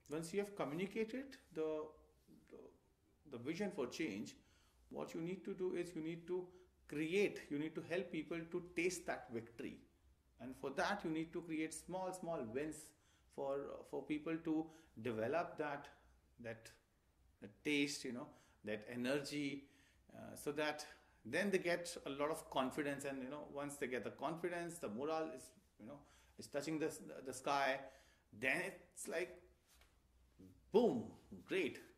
once you have communicated the, the vision for change, what you need to do is you need to you need to help people to taste that victory. And for that, you need to create small wins for people to develop that that taste, that energy, so that then they get a lot of confidence. And once they get the confidence, the morale is touching the sky. Then it's like boom, great,